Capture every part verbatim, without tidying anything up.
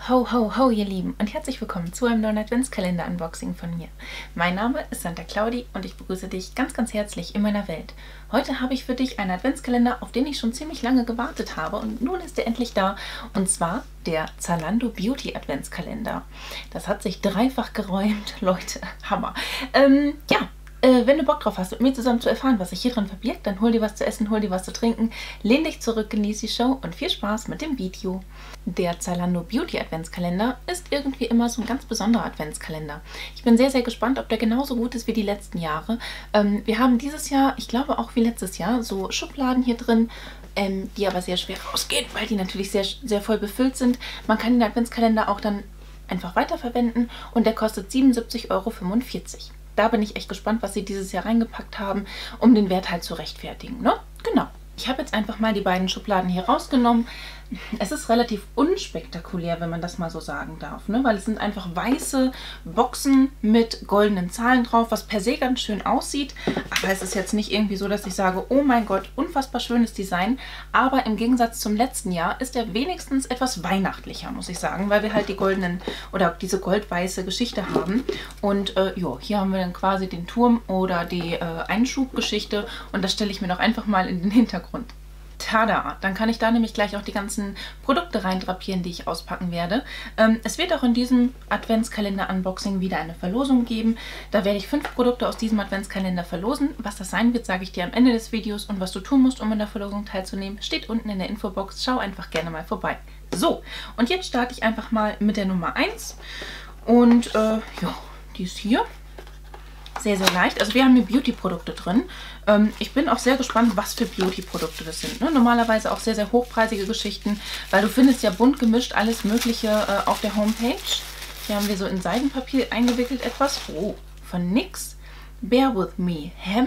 Ho, ho, ho, ihr Lieben und herzlich willkommen zu einem neuen Adventskalender-Unboxing von mir. Mein Name ist Santa Claudi und ich begrüße dich ganz, ganz herzlich in meiner Welt. Heute habe ich für dich einen Adventskalender, auf den ich schon ziemlich lange gewartet habe und nun ist er endlich da, und zwar der Zalando Beauty Adventskalender. Das hat sich dreifach geräumt, Leute, Hammer. Ähm, ja. Äh, wenn du Bock drauf hast, mit mir zusammen zu erfahren, was sich hier drin verbirgt, dann hol dir was zu essen, hol dir was zu trinken, lehn dich zurück, genieß die Show und viel Spaß mit dem Video. Der Zalando Beauty Adventskalender ist irgendwie immer so ein ganz besonderer Adventskalender. Ich bin sehr, sehr gespannt, ob der genauso gut ist wie die letzten Jahre. Ähm, wir haben dieses Jahr, ich glaube auch wie letztes Jahr, so Schubladen hier drin, ähm, die aber sehr schwer rausgehen, weil die natürlich sehr, sehr voll befüllt sind. Man kann den Adventskalender auch dann einfach weiterverwenden und der kostet siebenundsiebzig Euro fünfundvierzig. Da bin ich echt gespannt, was sie dieses Jahr reingepackt haben, um den Wert halt zu rechtfertigen, ne? Genau. Ich habe jetzt einfach mal die beiden Schubladen hier rausgenommen. Es ist relativ unspektakulär, wenn man das mal so sagen darf, ne? Weil es sind einfach weiße Boxen mit goldenen Zahlen drauf, was per se ganz schön aussieht. Aber es ist jetzt nicht irgendwie so, dass ich sage, oh mein Gott, unfassbar schönes Design. Aber im Gegensatz zum letzten Jahr ist er wenigstens etwas weihnachtlicher, muss ich sagen, weil wir halt die goldenen oder diese goldweiße Geschichte haben. Und äh, jo, hier haben wir dann quasi den Turm oder die äh, Einschubgeschichte und das stelle ich mir doch einfach mal in den Hintergrund. Tada! Dann kann ich da nämlich gleich auch die ganzen Produkte reindrapieren, die ich auspacken werde. Ähm, es wird auch in diesem Adventskalender-Unboxing wieder eine Verlosung geben. Da werde ich fünf Produkte aus diesem Adventskalender verlosen. Was das sein wird, sage ich dir am Ende des Videos. Und was du tun musst, um in der Verlosung teilzunehmen, steht unten in der Infobox. Schau einfach gerne mal vorbei. So, und jetzt starte ich einfach mal mit der Nummer eins. Und äh, ja, die ist hier. Sehr, sehr leicht. Also wir haben hier Beauty-Produkte drin. Ähm, ich bin auch sehr gespannt, was für Beauty-Produkte das sind. Ne? Normalerweise auch sehr, sehr hochpreisige Geschichten, weil du findest ja bunt gemischt alles Mögliche äh, auf der Homepage. Hier haben wir so in Seidenpapier eingewickelt etwas. Oh, von N Y X. Bear With Me. Hemp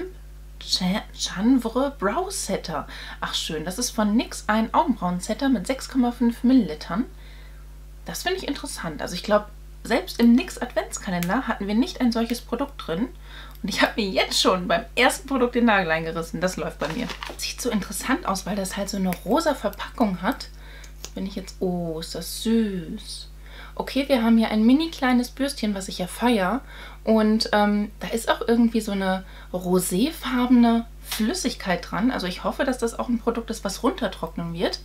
Chanvre Brow Setter. Ach schön, das ist von N Y X ein Augenbrauen-Setter mit sechs Komma fünf Millilitern. Das finde ich interessant. Also ich glaube, selbst im N Y X Adventskalender hatten wir nicht ein solches Produkt drin. Und ich habe mir jetzt schon beim ersten Produkt den Nagel eingerissen. Das läuft bei mir. Sieht so interessant aus, weil das halt so eine rosa Verpackung hat. Wenn ich jetzt... Oh, ist das süß. Okay, wir haben hier ein mini kleines Bürstchen, was ich ja feiere. Und ähm, da ist auch irgendwie so eine roséfarbene Flüssigkeit dran. Also ich hoffe, dass das auch ein Produkt ist, was runtertrocknen wird.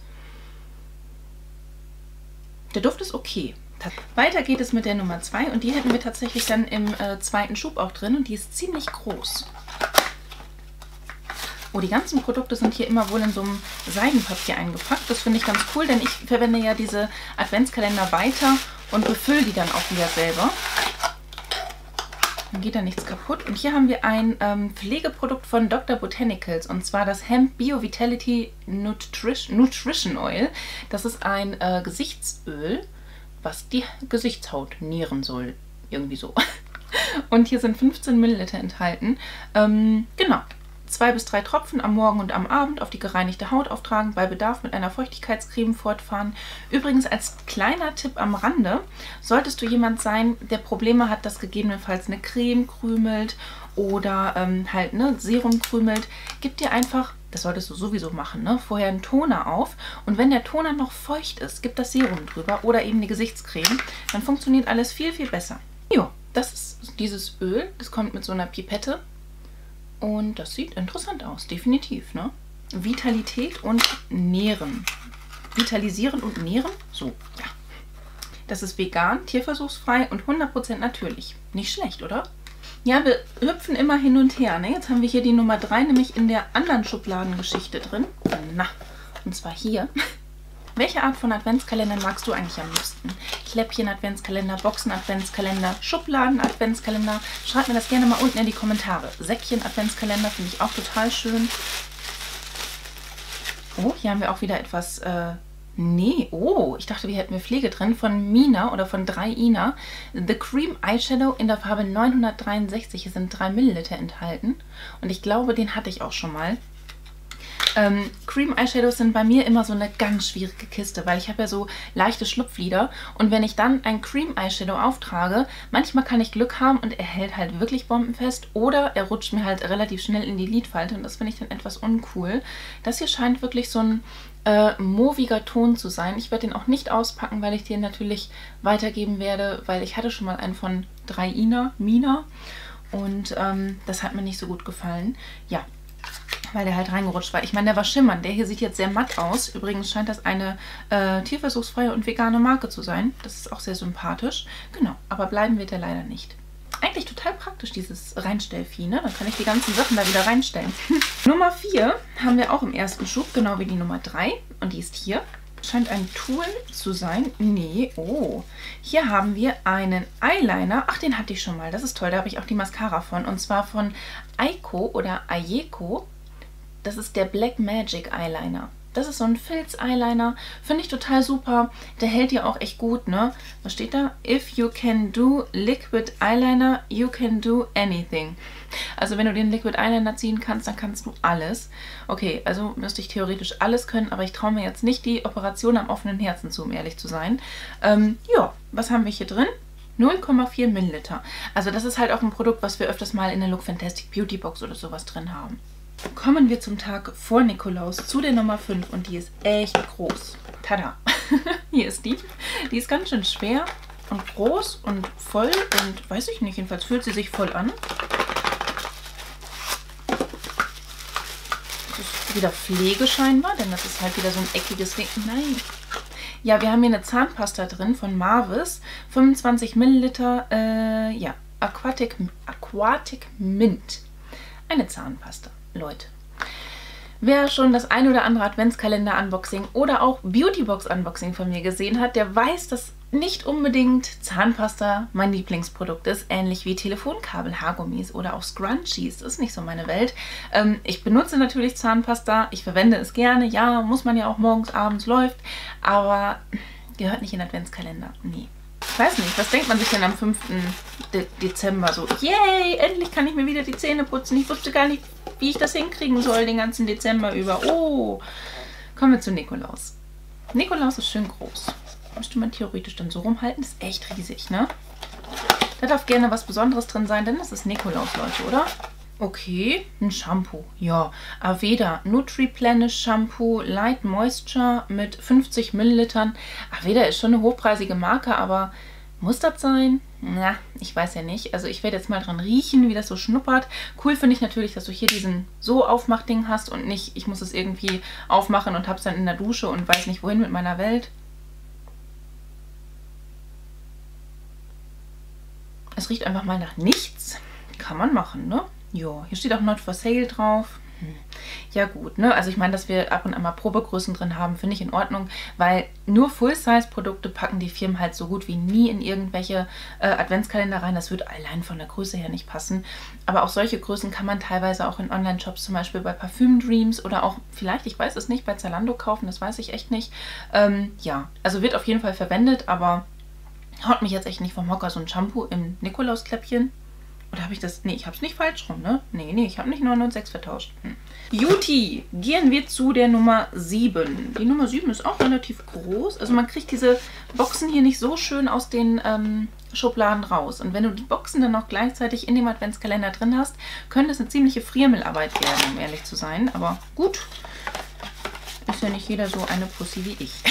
Der Duft ist okay. Weiter geht es mit der Nummer zwei und die hätten wir tatsächlich dann im äh, zweiten Schub auch drin und die ist ziemlich groß. Oh, die ganzen Produkte sind hier immer wohl in so einem Seidenpapier eingepackt. Das finde ich ganz cool, denn ich verwende ja diese Adventskalender weiter und befülle die dann auch wieder selber. Dann geht da nichts kaputt. Und hier haben wir ein ähm, Pflegeprodukt von Doktor Botanicals und zwar das Hemp Bio Vitality Nutrition, Nutrition Oil. Das ist ein äh, Gesichtsöl, was die Gesichtshaut nähren soll. Irgendwie so. Und hier sind fünfzehn Milliliter enthalten. Ähm, genau. Zwei bis drei Tropfen am Morgen und am Abend auf die gereinigte Haut auftragen, bei Bedarf mit einer Feuchtigkeitscreme fortfahren. Übrigens als kleiner Tipp am Rande, solltest du jemand sein, der Probleme hat, dass gegebenenfalls eine Creme krümelt oder ähm, halt ne, Serum krümelt, gib dir einfach, das solltest du sowieso machen, ne, vorher einen Toner auf und wenn der Toner noch feucht ist, gib das Serum drüber oder eben die Gesichtscreme, dann funktioniert alles viel, viel besser. Jo, das ist dieses Öl, das kommt mit so einer Pipette. Und das sieht interessant aus, definitiv, ne? Vitalität und Nähren. Vitalisieren und nähren? So, ja. Das ist vegan, tierversuchsfrei und hundert Prozent natürlich. Nicht schlecht, oder? Ja, wir hüpfen immer hin und her, ne? Jetzt haben wir hier die Nummer drei, nämlich in der anderen Schubladengeschichte drin. Na, und zwar hier. Welche Art von Adventskalendern magst du eigentlich am liebsten? Kläppchen-Adventskalender, Boxen-Adventskalender, Schubladen-Adventskalender? Schreib mir das gerne mal unten in die Kommentare. Säckchen-Adventskalender finde ich auch total schön. Oh, hier haben wir auch wieder etwas... Äh, nee, oh, ich dachte, wir hätten wir Pflege drin. Von Mina oder von drei Ina. The Cream Eyeshadow in der Farbe neunhundertdreiundsechzig. Hier sind drei Milliliter enthalten. Und ich glaube, den hatte ich auch schon mal. Ähm, Cream Eyeshadows sind bei mir immer so eine ganz schwierige Kiste, weil ich habe ja so leichte Schlupflider und wenn ich dann ein Cream Eyeshadow auftrage, manchmal kann ich Glück haben und er hält halt wirklich bombenfest oder er rutscht mir halt relativ schnell in die Lidfalte und das finde ich dann etwas uncool. Das hier scheint wirklich so ein äh, mauviger Ton zu sein. Ich werde den auch nicht auspacken, weil ich den natürlich weitergeben werde, weil ich hatte schon mal einen von drei Ina, Mina und ähm, das hat mir nicht so gut gefallen. Ja, weil der halt reingerutscht war. Ich meine, der war schimmernd. Der hier sieht jetzt sehr matt aus. Übrigens scheint das eine äh, tierversuchsfreie und vegane Marke zu sein. Das ist auch sehr sympathisch. Genau, aber bleiben wird er leider nicht. Eigentlich total praktisch, dieses Reinstellvieh, ne? Dann kann ich die ganzen Sachen da wieder reinstellen. Nummer vier haben wir auch im ersten Schub, genau wie die Nummer drei. Und die ist hier. Scheint ein Tool zu sein. Nee, oh. Hier haben wir einen Eyeliner. Ach, den hatte ich schon mal. Das ist toll. Da habe ich auch die Mascara von. Und zwar von Aiko oder Ayeko. Das ist der Black Magic Eyeliner. Das ist so ein Filz-Eyeliner. Finde ich total super. Der hält ja auch echt gut, ne? Was steht da? If you can do liquid eyeliner, you can do anything. Also wenn du den Liquid Eyeliner ziehen kannst, dann kannst du alles. Okay, also müsste ich theoretisch alles können, aber ich traue mir jetzt nicht die Operation am offenen Herzen zu, um ehrlich zu sein. Ähm, ja, was haben wir hier drin? null Komma vier Milliliter. Also das ist halt auch ein Produkt, was wir öfters mal in der Look Fantastic Beauty Box oder sowas drin haben. Kommen wir zum Tag vor Nikolaus zu der Nummer fünf und die ist echt groß. Tada! Hier ist die. Die ist ganz schön schwer und groß und voll und weiß ich nicht, jedenfalls fühlt sie sich voll an. Das ist wieder Pflege scheinbar, denn das ist halt wieder so ein eckiges Ding. Nein! Ja, wir haben hier eine Zahnpasta drin von Marvis. fünfundzwanzig Milliliter, äh, ja, Aquatic, Aquatic Mint. Eine Zahnpasta. Leute, wer schon das ein oder andere Adventskalender-Unboxing oder auch Beautybox-Unboxing von mir gesehen hat, der weiß, dass nicht unbedingt Zahnpasta mein Lieblingsprodukt ist, ähnlich wie Telefonkabel, Haargummis oder auch Scrunchies. Das ist nicht so meine Welt. Ähm, ich benutze natürlich Zahnpasta, ich verwende es gerne, ja, muss man ja auch morgens, abends, läuft, aber gehört nicht in den Adventskalender, nee. Ich weiß nicht, was denkt man sich denn am fünften Dezember so? Yay, endlich kann ich mir wieder die Zähne putzen. Ich wusste gar nicht, wie ich das hinkriegen soll den ganzen Dezember über. Oh, kommen wir zu Nikolaus. Nikolaus ist schön groß. Müsste man theoretisch dann so rumhalten. Das ist echt riesig, ne? Da darf gerne was Besonderes drin sein, denn das ist Nikolaus, Leute, oder? Okay, ein Shampoo. Ja, Aveda Nutri-Plenish Shampoo Light Moisture mit fünfzig Millilitern. Aveda ist schon eine hochpreisige Marke, aber muss das sein? Na, ich weiß ja nicht. Also ich werde jetzt mal dran riechen, wie das so schnuppert. Cool finde ich natürlich, dass du hier diesen so Aufmachding hast und nicht, ich muss es irgendwie aufmachen und habe es dann in der Dusche und weiß nicht wohin mit meiner Welt. Es riecht einfach mal nach nichts. Kann man machen, ne? Ja, hier steht auch Not for Sale drauf. Hm. Ja gut, ne? Also ich meine, dass wir ab und an mal Probegrößen drin haben, finde ich in Ordnung, weil nur Full-Size-Produkte packen die Firmen halt so gut wie nie in irgendwelche äh, Adventskalender rein. Das wird allein von der Größe her nicht passen. Aber auch solche Größen kann man teilweise auch in Online-Shops, zum Beispiel bei Parfüm Dreams oder auch vielleicht, ich weiß es nicht, bei Zalando kaufen, das weiß ich echt nicht. Ähm, ja, also wird auf jeden Fall verwendet, aber haut mich jetzt echt nicht vom Hocker, so ein Shampoo im Nikolauskläppchen. Oder habe ich das? Nee, ich habe es nicht falsch rum, ne? Nee, nee, ich habe nicht neun und sechs vertauscht. Hm. Beauty. Gehen wir zu der Nummer sieben. Die Nummer sieben ist auch relativ groß. Also man kriegt diese Boxen hier nicht so schön aus den ähm, Schubladen raus. Und wenn du die Boxen dann noch gleichzeitig in dem Adventskalender drin hast, könnte es eine ziemliche Friemelarbeit werden, um ehrlich zu sein. Aber gut, ist ja nicht jeder so eine Pussy wie ich.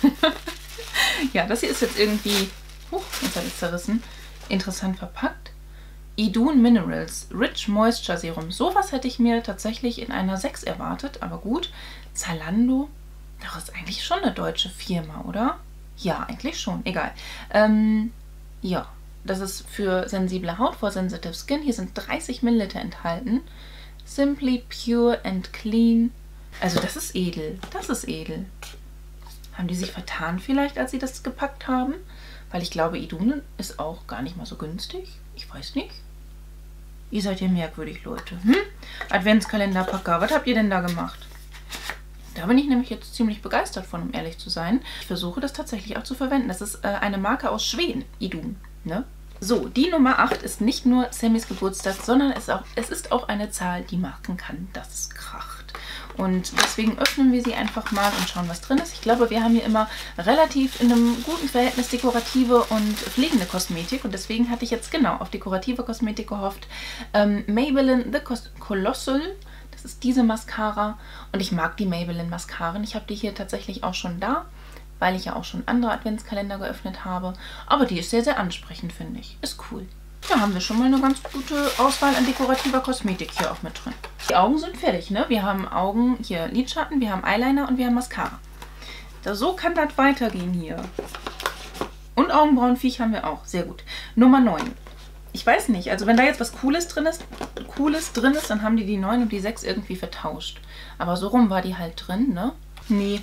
Ja, das hier ist jetzt irgendwie, huch, jetzt habe ich es zerrissen, interessant verpackt. Idun Minerals Rich Moisture Serum. Sowas hätte ich mir tatsächlich in einer sechs erwartet, aber gut. Zalando, das ist eigentlich schon eine deutsche Firma, oder? Ja, eigentlich schon, egal. Ähm, ja, das ist für sensible Haut, for sensitive skin. Hier sind dreißig Milliliter enthalten. Simply pure and clean. Also das ist edel, das ist edel. Haben die sich vertan vielleicht, als sie das gepackt haben? Weil ich glaube, Idun ist auch gar nicht mal so günstig. Ich weiß nicht. Ihr seid ja merkwürdig, Leute. Hm? Adventskalenderpacker, was habt ihr denn da gemacht? Da bin ich nämlich jetzt ziemlich begeistert von, um ehrlich zu sein. Ich versuche das tatsächlich auch zu verwenden. Das ist äh, eine Marke aus Schweden, Idun. Ne? So, die Nummer acht ist nicht nur Sammys Geburtstag, sondern es, auch, es ist auch eine Zahl, die machen kann, dass es kracht. Und deswegen öffnen wir sie einfach mal und schauen, was drin ist. Ich glaube, wir haben hier immer relativ in einem guten Verhältnis dekorative und pflegende Kosmetik. Und deswegen hatte ich jetzt genau auf dekorative Kosmetik gehofft. Ähm, Maybelline The Colossal, Das ist diese Mascara und ich mag die Maybelline Mascaren. Ich habe die hier tatsächlich auch schon da, weil ich ja auch schon andere Adventskalender geöffnet habe. Aber die ist sehr, sehr ansprechend, finde ich. Ist cool. Da haben wir schon mal eine ganz gute Auswahl an dekorativer Kosmetik hier auch mit drin. Die Augen sind fertig, ne? Wir haben Augen, hier Lidschatten, wir haben Eyeliner und wir haben Mascara. Da, so kann das weitergehen hier. Und Augenbrauenviech haben wir auch. Sehr gut. Nummer neun. Ich weiß nicht, also wenn da jetzt was Cooles drin ist, Cooles drin ist, dann haben die die neun und die sechs irgendwie vertauscht. Aber so rum war die halt drin, ne? Nee.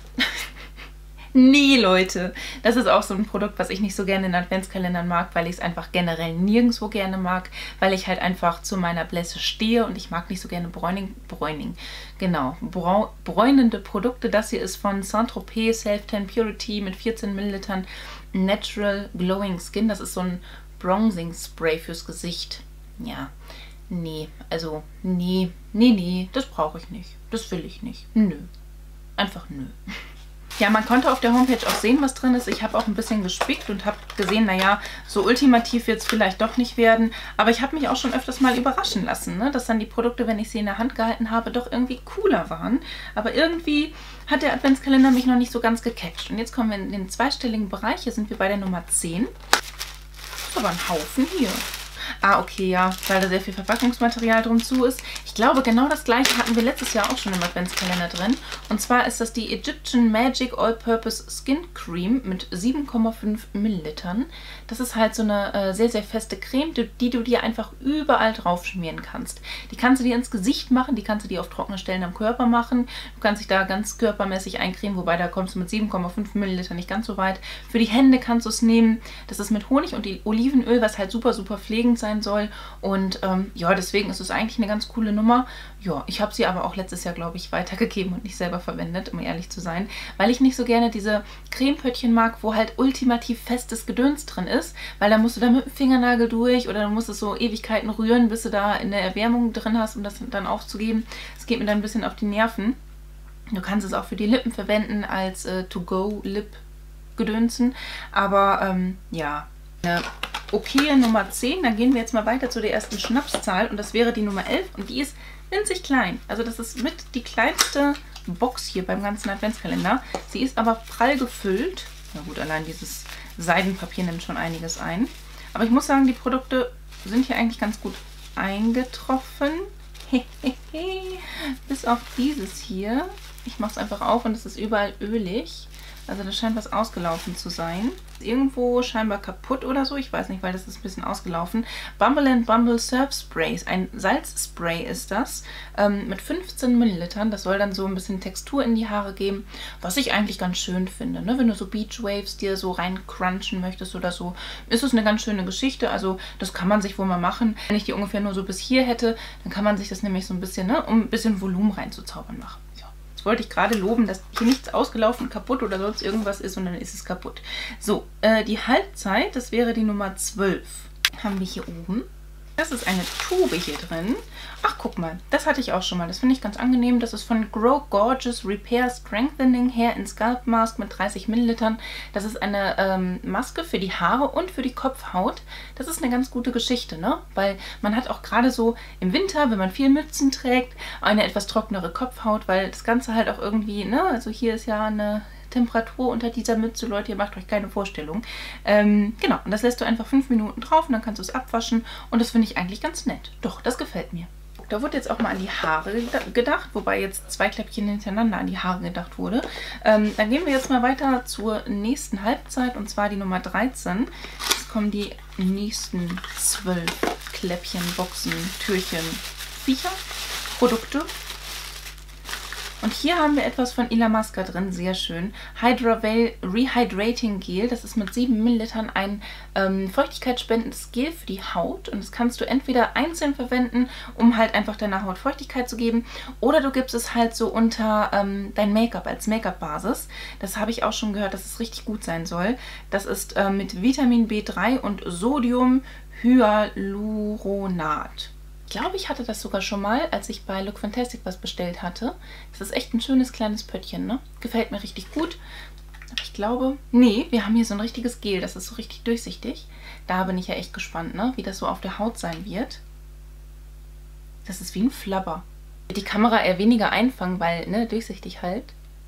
Nee, Leute. Das ist auch so ein Produkt, was ich nicht so gerne in Adventskalendern mag, weil ich es einfach generell nirgendwo gerne mag, weil ich halt einfach zu meiner Blässe stehe und ich mag nicht so gerne Bräuning, Bräuning, genau, Brau, bräunende Produkte. Das hier ist von Saint-Tropez Self-Tan Purity mit vierzehn Millilitern Natural Glowing Skin. Das ist so ein Bronzing Spray fürs Gesicht. Ja, nee, also nee, nee, nee, das brauche ich nicht. Das will ich nicht. Nö. Einfach nö. Ja, man konnte auf der Homepage auch sehen, was drin ist. Ich habe auch ein bisschen gespickt und habe gesehen, naja, so ultimativ wird es vielleicht doch nicht werden. Aber ich habe mich auch schon öfters mal überraschen lassen, ne? Dass dann die Produkte, wenn ich sie in der Hand gehalten habe, doch irgendwie cooler waren. Aber irgendwie hat der Adventskalender mich noch nicht so ganz gecatcht. Und jetzt kommen wir in den zweistelligen Bereich. Hier sind wir bei der Nummer zehn. Das ist aber ein Haufen hier. Ah, okay, ja, weil da sehr viel Verpackungsmaterial drum zu ist. Ich glaube, genau das gleiche hatten wir letztes Jahr auch schon im Adventskalender drin. Und zwar ist das die Egyptian Magic All-Purpose Skin Cream mit sieben Komma fünf Millilitern. Das ist halt so eine äh, sehr, sehr feste Creme, die, die du dir einfach überall drauf schmieren kannst. Die kannst du dir ins Gesicht machen, die kannst du dir auf trockene Stellen am Körper machen. Du kannst dich da ganz körpermäßig eincremen, wobei da kommst du mit sieben Komma fünf Milliliter nicht ganz so weit. Für die Hände kannst du es nehmen. Das ist mit Honig und Olivenöl, was halt super, super pflegend sein soll. Und ähm, ja, deswegen ist es eigentlich eine ganz coole Nummer. Ja, ich habe sie aber auch letztes Jahr, glaube ich, weitergegeben und nicht selber verwendet, um ehrlich zu sein, weil ich nicht so gerne diese Cremepöttchen mag, wo halt ultimativ festes Gedöns drin ist, weil da musst du da mit dem Fingernagel durch oder du musst es so Ewigkeiten rühren, bis du da in der Erwärmung drin hast, um das dann aufzugeben. Es geht mir dann ein bisschen auf die Nerven. Du kannst es auch für die Lippen verwenden als äh, To-Go-Lip-Gedönsen, aber ähm, ja, eine okaye Nummer zehn. Dann gehen wir jetzt mal weiter zu der ersten Schnapszahl und das wäre die Nummer elf und die ist winzig klein. Also das ist mit die kleinste Box hier beim ganzen Adventskalender. Sie ist aber prall gefüllt. Na gut, allein dieses Seidenpapier nimmt schon einiges ein. Aber ich muss sagen, die Produkte sind hier eigentlich ganz gut eingetroffen. Bis auf dieses hier. Ich mache es einfach auf und es ist überall ölig. Also das scheint was ausgelaufen zu sein. Irgendwo scheinbar kaputt oder so. Ich weiß nicht, weil das ist ein bisschen ausgelaufen. Bumble and Bumble Surf Sprays. Ein Salzspray ist das. Ähm, mit fünfzehn Millilitern. Das soll dann so ein bisschen Textur in die Haare geben. Was ich eigentlich ganz schön finde. Ne? Wenn du so Beach Waves dir so rein crunchen möchtest oder so, ist es eine ganz schöne Geschichte. Also das kann man sich wohl mal machen. Wenn ich die ungefähr nur so bis hier hätte, dann kann man sich das nämlich so ein bisschen, ne, um ein bisschen Volumen reinzuzaubern, machen. Wollte ich gerade loben, dass hier nichts ausgelaufen, kaputt oder sonst irgendwas ist und dann ist es kaputt. So, äh, die Halbzeit, das wäre die Nummer zwölf. Haben wir hier oben. Das ist eine Tube hier drin. Ach, guck mal, das hatte ich auch schon mal. Das finde ich ganz angenehm. Das ist von Grow Gorgeous Repair Strengthening Hair and Scalp Mask mit dreißig Millilitern. Das ist eine ähm, Maske für die Haare und für die Kopfhaut. Das ist eine ganz gute Geschichte, ne? Weil man hat auch gerade so im Winter, wenn man viel Mützen trägt, eine etwas trockenere Kopfhaut, weil das Ganze halt auch irgendwie, ne? Also hier ist ja eine Temperatur unter dieser Mütze, Leute, ihr macht euch keine Vorstellung. Ähm, genau, und das lässt du einfach fünf Minuten drauf und dann kannst du es abwaschen und das finde ich eigentlich ganz nett. Doch, das gefällt mir. Da wurde jetzt auch mal an die Haare gedacht, wobei jetzt zwei Kläppchen hintereinander an die Haare gedacht wurde. Ähm, dann gehen wir jetzt mal weiter zur nächsten Halbzeit und zwar die Nummer dreizehn. Jetzt kommen die nächsten zwölf Kläppchen, Boxen, Türchen, Viecher, Produkte. Und hier haben wir etwas von Illamasqua drin, sehr schön. Hydra Veil Rehydrating Gel, das ist mit sieben Millilitern ein ähm, feuchtigkeitsspendendes Gel für die Haut. Und das kannst du entweder einzeln verwenden, um halt einfach deiner Haut Feuchtigkeit zu geben. Oder du gibst es halt so unter ähm, dein Make-up, als Make-up-Basis. Das habe ich auch schon gehört, dass es richtig gut sein soll. Das ist äh, mit Vitamin B drei und Sodium Hyaluronat. Ich glaube, ich hatte das sogar schon mal, als ich bei Look Fantastic was bestellt hatte. Das ist echt ein schönes kleines Pöttchen, ne? Gefällt mir richtig gut. Aber ich glaube, nee, wir haben hier so ein richtiges Gel. Das ist so richtig durchsichtig. Da bin ich ja echt gespannt, ne? Wie das so auf der Haut sein wird. Das ist wie ein Flabber. Die Kamera eher weniger einfangen, weil, ne, durchsichtig halt.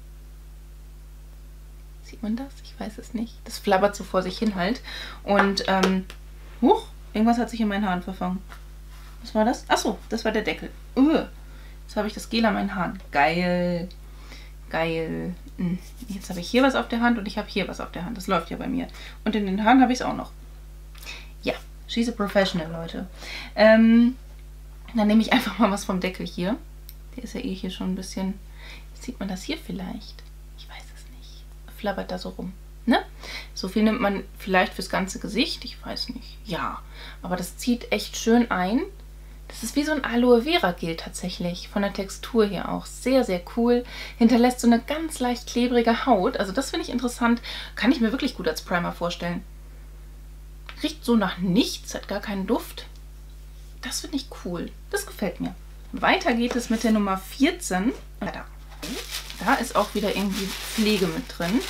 Sieht man das? Ich weiß es nicht. Das flabbert so vor sich hin halt. Und, ähm, huch, irgendwas hat sich in meinen Haaren verfangen. Was war das? Achso, das war der Deckel. Uh, jetzt habe ich das Gel an meinen Haaren. Geil. Geil. Jetzt habe ich hier was auf der Hand und ich habe hier was auf der Hand. Das läuft ja bei mir. Und in den Haaren habe ich es auch noch. Ja, she's a professional, Leute. Ähm, dann nehme ich einfach mal was vom Deckel hier. Der ist ja eh hier schon ein bisschen... Sieht man das hier vielleicht? Ich weiß es nicht. Flabbert da so rum. Ne? So viel nimmt man vielleicht fürs ganze Gesicht. Ich weiß nicht. Ja, aber das zieht echt schön ein. Das ist wie so ein Aloe Vera Gel tatsächlich. Von der Textur her auch. Sehr, sehr cool. Hinterlässt so eine ganz leicht klebrige Haut. Also das finde ich interessant. Kann ich mir wirklich gut als Primer vorstellen. Riecht so nach nichts. Hat gar keinen Duft. Das finde ich cool. Das gefällt mir. Weiter geht es mit der Nummer vierzehn. Da. Da ist auch wieder irgendwie Pflege mit drin.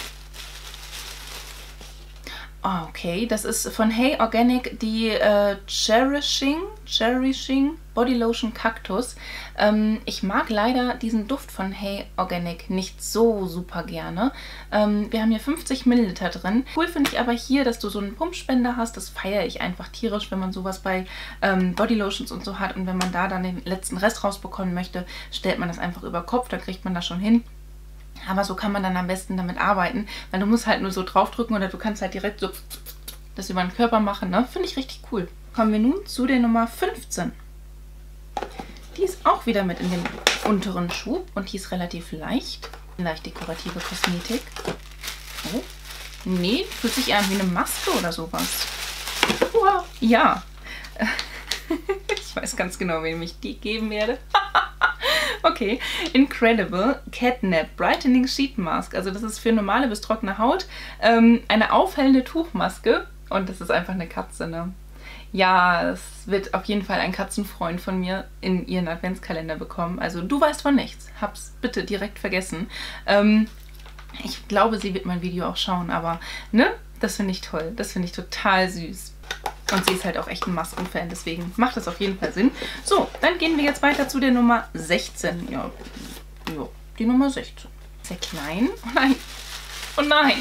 Oh, okay, das ist von Hey Organic die äh, Cherishing, Cherishing Body Lotion Cactus. Ähm, ich mag leider diesen Duft von Hey Organic nicht so super gerne. Ähm, wir haben hier fünfzig Milliliter drin. Cool finde ich aber hier, dass du so einen Pumpspender hast. Das feiere ich einfach tierisch, wenn man sowas bei ähm, Body Lotions und so hat. Und wenn man da dann den letzten Rest rausbekommen möchte, stellt man das einfach über Kopf. Da kriegt man das schon hin. Aber so kann man dann am besten damit arbeiten, weil du musst halt nur so draufdrücken oder du kannst halt direkt so das über den Körper machen, ne? Finde ich richtig cool. Kommen wir nun zu der Nummer fünfzehn. Die ist auch wieder mit in dem unteren Schub und die ist relativ leicht. Leicht dekorative Kosmetik. Oh. Nee, fühlt sich eher an wie eine Maske oder sowas. Wow. Ja. Ich weiß ganz genau, wem ich die geben werde. Okay, Incredible Catnap Brightening Sheet Mask. Also das ist für normale bis trockene Haut ähm, eine aufhellende Tuchmaske. Und das ist einfach eine Katze, ne? Ja, es wird auf jeden Fall ein Katzenfreund von mir in ihren Adventskalender bekommen. Also du weißt von nichts. Hab's bitte direkt vergessen. Ähm, ich glaube, sie wird mein Video auch schauen, aber ne? Das finde ich toll. Das finde ich total süß. Und sie ist halt auch echt ein Maskenfan, deswegen macht das auf jeden Fall Sinn. So, dann gehen wir jetzt weiter zu der Nummer sechzehn. Ja, ja die Nummer sechzehn. Sehr klein. Oh nein. Oh nein.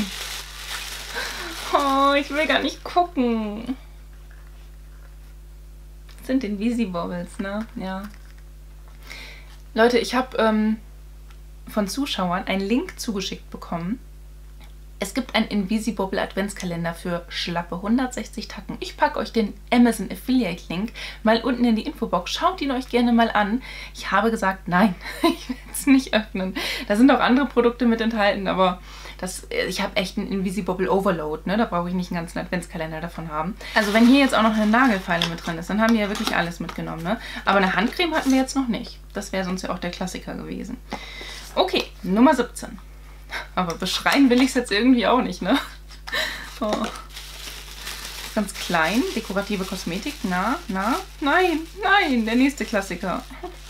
Oh, ich will gar nicht gucken. Das sind Invisibobbles, ne? Ja. Leute, ich habe ähm, von Zuschauern einen Link zugeschickt bekommen. Es gibt einen Invisibobble Adventskalender für schlappe hundertsechzig Tacken. Ich packe euch den Amazon Affiliate Link mal unten in die Infobox. Schaut ihn euch gerne mal an. Ich habe gesagt, nein, ich werde es nicht öffnen. Da sind auch andere Produkte mit enthalten, aber das, ich habe echt einen Invisibobble Overload. Ne? Da brauche ich nicht einen ganzen Adventskalender davon haben. Also wenn hier jetzt auch noch eine Nagelfeile mit drin ist, dann haben die ja wirklich alles mitgenommen. Ne? Aber eine Handcreme hatten wir jetzt noch nicht. Das wäre sonst ja auch der Klassiker gewesen. Okay, Nummer siebzehn. Aber beschreien will ich es jetzt irgendwie auch nicht, ne? Oh. Ganz klein, dekorative Kosmetik. Na, na, nein, nein, der nächste Klassiker.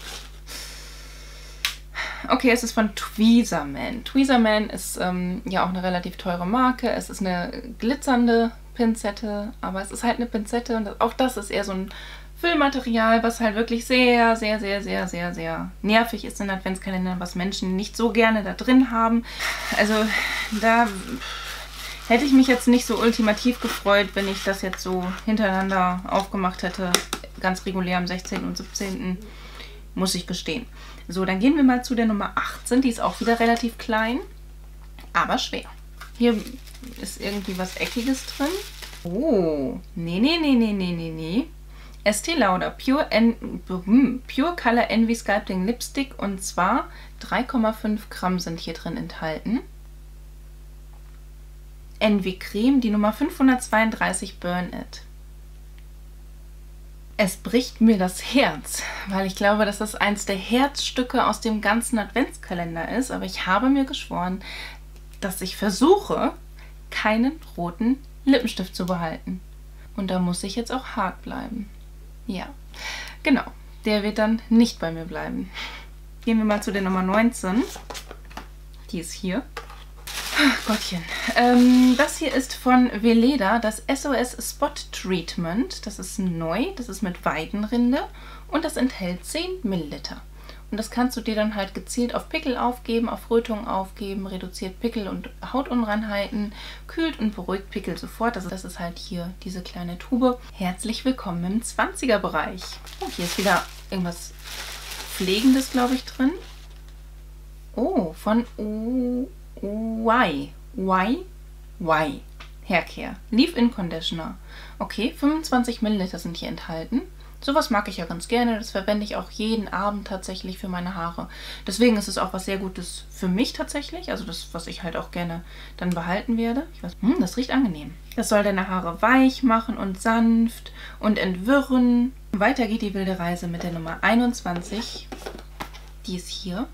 Okay, es ist von Tweezerman. Tweezerman ist ähm, ja auch eine relativ teure Marke. Es ist eine glitzernde Pinzette, aber es ist halt eine Pinzette und auch das ist eher so ein Füllmaterial, was halt wirklich sehr, sehr, sehr, sehr, sehr, sehr nervig ist in Adventskalendern, was Menschen nicht so gerne da drin haben. Also da hätte ich mich jetzt nicht so ultimativ gefreut, wenn ich das jetzt so hintereinander aufgemacht hätte, ganz regulär am sechzehnten und siebzehnten muss ich gestehen. So, dann gehen wir mal zu der Nummer achtzehn, die ist auch wieder relativ klein, aber schwer. Hier ist irgendwie was Eckiges drin. Oh, nee, nee, nee, nee, nee, nee, nee. Estee Lauder Pure, en Pure Color Envy Sculpting Lipstick und zwar drei Komma fünf Gramm sind hier drin enthalten. Envy Creme, die Nummer fünfhundertzweiunddreißig Burn It. Es bricht mir das Herz, weil ich glaube, dass das eins der Herzstücke aus dem ganzen Adventskalender ist, aber ich habe mir geschworen, dass ich versuche, keinen roten Lippenstift zu behalten. Und da muss ich jetzt auch hart bleiben. Ja, genau. Der wird dann nicht bei mir bleiben. Gehen wir mal zu der Nummer neunzehn. Die ist hier. Ach Gottchen. Ähm, das hier ist von Veleda, das S O S Spot Treatment. Das ist neu, das ist mit Weidenrinde und das enthält zehn Milliliter. Und das kannst du dir dann halt gezielt auf Pickel aufgeben, auf Rötungen aufgeben, reduziert Pickel und Hautunreinheiten, kühlt und beruhigt Pickel sofort. Also das ist halt hier diese kleine Tube. Herzlich willkommen im zwanziger-Bereich. Oh, hier ist wieder irgendwas Pflegendes, glaube ich, drin. Oh, von Y. Y. Y. Haircare. Leave-In Conditioner. Okay, fünfundzwanzig Milliliter sind hier enthalten. Sowas mag ich ja ganz gerne. Das verwende ich auch jeden Abend tatsächlich für meine Haare. Deswegen ist es auch was sehr Gutes für mich tatsächlich. Also das, was ich halt auch gerne dann behalten werde. Ich weiß, hm, das riecht angenehm. Das soll deine Haare weich machen und sanft und entwirren. Weiter geht die wilde Reise mit der Nummer einundzwanzig. Die ist hier.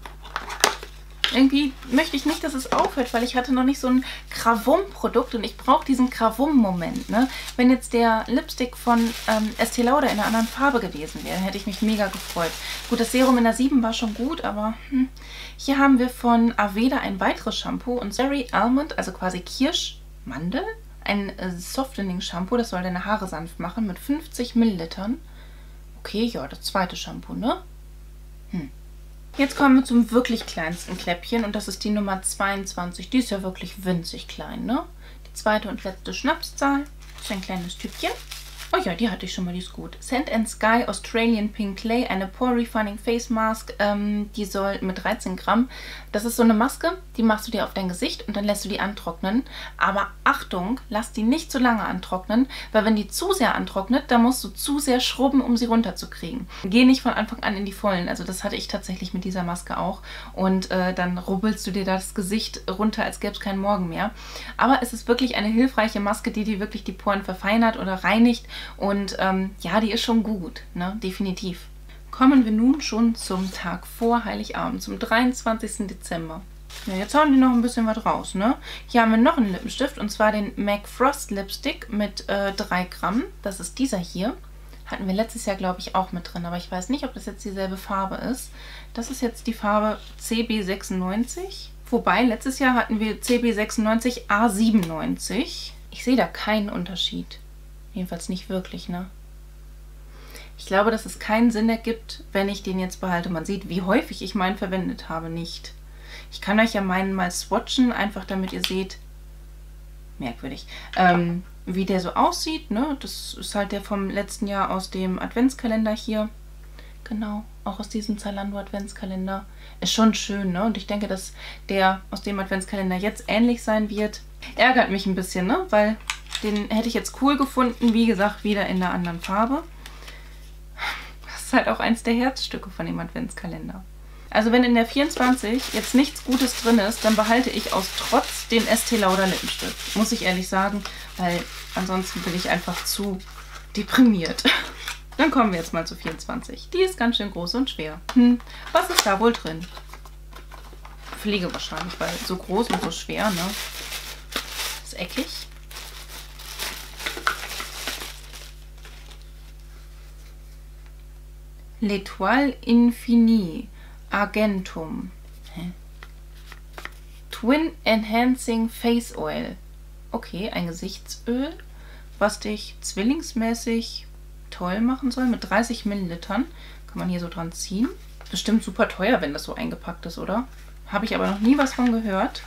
Irgendwie möchte ich nicht, dass es aufhört, weil ich hatte noch nicht so ein Krawum-Produkt und ich brauche diesen Krawum-Moment. Ne? Wenn jetzt der Lipstick von ähm, Estee Lauder in einer anderen Farbe gewesen wäre, hätte ich mich mega gefreut. Gut, das Serum in der sieben war schon gut, aber hm. Hier haben wir von Aveda ein weiteres Shampoo und Cherry Almond, also quasi Kirschmandel, ein äh, Softening-Shampoo, das soll deine Haare sanft machen mit fünfzig Millilitern. Okay, ja, das zweite Shampoo, ne? Hm. Jetzt kommen wir zum wirklich kleinsten Kläppchen und das ist die Nummer zweiundzwanzig. Die ist ja wirklich winzig klein, ne? Die zweite und letzte Schnapszahl. Das ist ein kleines Tütchen. Oh ja, die hatte ich schon mal, die ist gut. Sand and Sky Australian Pink Clay, eine Pore Refining Face Mask. Ähm, die soll mit dreizehn Gramm. Das ist so eine Maske, die machst du dir auf dein Gesicht und dann lässt du die antrocknen. Aber Achtung, lass die nicht zu lange antrocknen, weil wenn die zu sehr antrocknet, dann musst du zu sehr schrubben, um sie runterzukriegen. Geh nicht von Anfang an in die Vollen. Also das hatte ich tatsächlich mit dieser Maske auch. Und äh, dann rubbelst du dir das Gesicht runter, als gäbe es keinen Morgen mehr. Aber es ist wirklich eine hilfreiche Maske, die dir wirklich die Poren verfeinert oder reinigt. Und ähm, ja, die ist schon gut, ne? Definitiv. Kommen wir nun schon zum Tag vor Heiligabend, zum dreiundzwanzigsten Dezember. Ja, jetzt hauen die noch ein bisschen was raus, ne? Hier haben wir noch einen Lippenstift und zwar den MAC Frost Lipstick mit äh, drei Gramm. Das ist dieser hier. Hatten wir letztes Jahr, glaube ich, auch mit drin, aber ich weiß nicht, ob das jetzt dieselbe Farbe ist. Das ist jetzt die Farbe C B sechsundneunzig. Wobei, letztes Jahr hatten wir C B sechsundneunzig A siebenundneunzig. Ich sehe da keinen Unterschied. Jedenfalls nicht wirklich, ne? Ich glaube, dass es keinen Sinn ergibt, wenn ich den jetzt behalte. Man sieht, wie häufig ich meinen verwendet habe, nicht. Ich kann euch ja meinen mal swatchen, einfach damit ihr seht, merkwürdig, ähm, wie der so aussieht, ne? Das ist halt der vom letzten Jahr aus dem Adventskalender hier. Genau, auch aus diesem Zalando Adventskalender. Ist schon schön, ne? Und ich denke, dass der aus dem Adventskalender jetzt ähnlich sein wird. Ärgert mich ein bisschen, ne? Weil den hätte ich jetzt cool gefunden. Wie gesagt, wieder in einer anderen Farbe. Das ist halt auch eins der Herzstücke von dem Adventskalender. Also wenn in der vierundzwanzig jetzt nichts Gutes drin ist, dann behalte ich aus Trotz den Estee Lauder Lippenstift. Muss ich ehrlich sagen, weil ansonsten bin ich einfach zu deprimiert. Dann kommen wir jetzt mal zu vierundzwanzig. Die ist ganz schön groß und schwer. Hm, was ist da wohl drin? Pflege wahrscheinlich, weil so groß und so schwer, ne? Ist eckig. L'Etoile Infinie Argentum. Hä? Twin Enhancing Face Oil. Okay, ein Gesichtsöl, was dich zwillingsmäßig toll machen soll, mit dreißig Millilitern. Kann man hier so dran ziehen. Bestimmt super teuer, wenn das so eingepackt ist, oder? Habe ich aber noch nie was von gehört.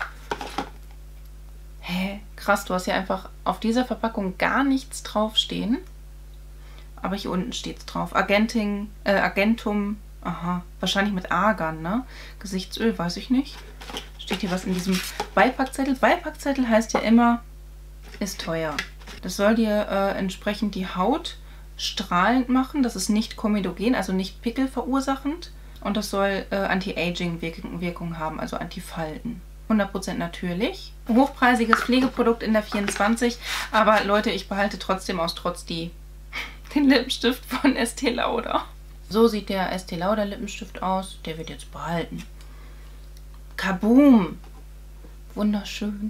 Hä? Krass, du hast hier einfach auf dieser Verpackung gar nichts draufstehen. Aber hier unten steht es drauf. Argenting, äh, Argentum, aha, wahrscheinlich mit Argan, ne? Gesichtsöl, weiß ich nicht. Steht hier was in diesem Beipackzettel? Beipackzettel heißt ja immer, ist teuer. Das soll dir äh, entsprechend die Haut strahlend machen. Das ist nicht komedogen, also nicht Pickel verursachend. Und das soll äh, Anti-Aging-Wirkung haben, also Anti-Falten. hundert Prozent natürlich. Ein hochpreisiges Pflegeprodukt in der vierundzwanzig. Aber Leute, ich behalte trotzdem aus Trotz die den Lippenstift von Estee Lauder. So sieht der Estee Lauder Lippenstift aus. Der wird jetzt behalten. Kaboom! Wunderschön.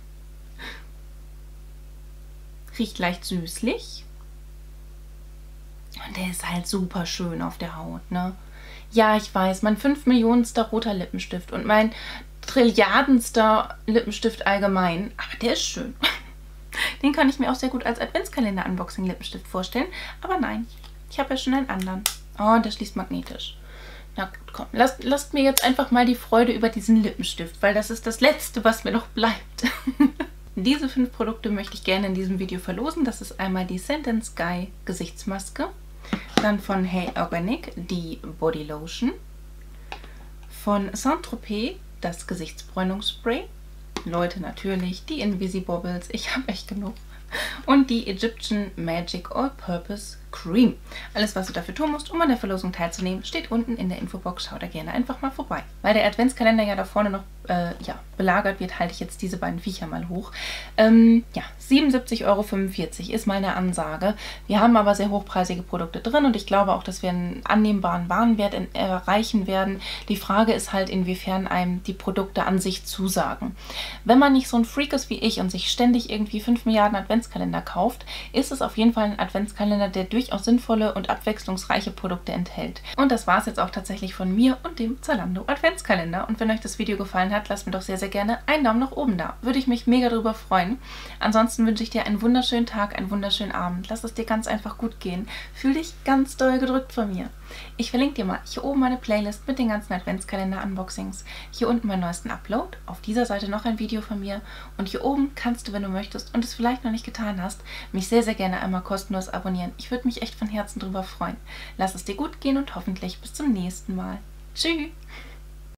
Riecht leicht süßlich. Und der ist halt super schön auf der Haut, ne? Ja, ich weiß, mein fünf Millionenster roter Lippenstift und mein Trilliardenster Lippenstift allgemein. Aber der ist schön. Den kann ich mir auch sehr gut als Adventskalender-Unboxing-Lippenstift vorstellen. Aber nein, ich habe ja schon einen anderen. Oh, der schließt magnetisch. Na gut, komm, lasst, lasst mir jetzt einfach mal die Freude über diesen Lippenstift, weil das ist das Letzte, was mir noch bleibt. Diese fünf Produkte möchte ich gerne in diesem Video verlosen. Das ist einmal die Scent and Sky Gesichtsmaske, dann von Hey Organic die Body Lotion, von Saint-Tropez das Gesichtsbräunungsspray, Leute natürlich die Invisibobbles, ich habe echt genug, und die Egyptian Magic All-Purpose Cream. Alles, was du dafür tun musst, um an der Verlosung teilzunehmen, steht unten in der Infobox. Schau da gerne einfach mal vorbei. Weil der Adventskalender ja da vorne noch äh, ja, belagert wird, halte ich jetzt diese beiden Viecher mal hoch. Ähm, ja, siebenundsiebzig Euro fünfundvierzig ist meine Ansage. Wir haben aber sehr hochpreisige Produkte drin und ich glaube auch, dass wir einen annehmbaren Warenwert in, äh, erreichen werden. Die Frage ist halt, inwiefern einem die Produkte an sich zusagen. Wenn man nicht so ein Freak ist wie ich und sich ständig irgendwie fünf Milliarden Adventskalender kauft, ist es auf jeden Fall ein Adventskalender, der durchaus sinnvolle und abwechslungsreiche Produkte enthält. Und das war es jetzt auch tatsächlich von mir und dem Zalando Adventskalender. Und wenn euch das Video gefallen hat, lasst mir doch sehr, sehr gerne einen Daumen nach oben da. Würde ich mich mega drüber freuen. Ansonsten wünsche ich dir einen wunderschönen Tag, einen wunderschönen Abend. Lass es dir ganz einfach gut gehen. Fühl dich ganz doll gedrückt von mir. Ich verlinke dir mal hier oben meine Playlist mit den ganzen Adventskalender-Unboxings. Hier unten meinen neuesten Upload. Auf dieser Seite noch ein Video von mir. Und hier oben kannst du, wenn du möchtest und es vielleicht noch nicht getan hast, mich sehr, sehr gerne einmal kostenlos abonnieren. Ich würde mich echt von Herzen drüber freuen. Lass es dir gut gehen und hoffentlich bis zum nächsten Mal. Tschüss!